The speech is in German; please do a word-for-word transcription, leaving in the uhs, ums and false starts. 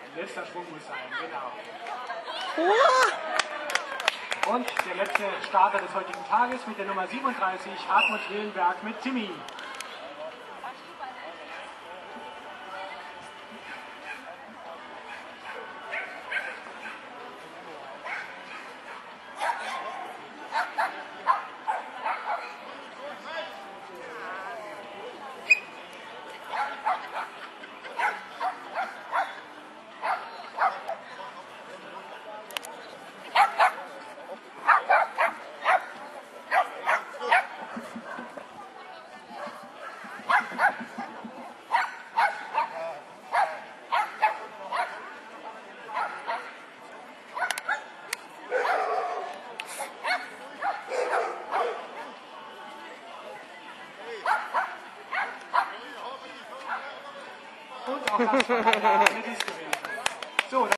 Letzter Schwung muss sein, genau. Oh. Und der letzte Starter des heutigen Tages mit der Nummer siebenunddreißig, Hartmut Willenberg mit Timmy. Und auch das von einer Amethyst gewesen. So,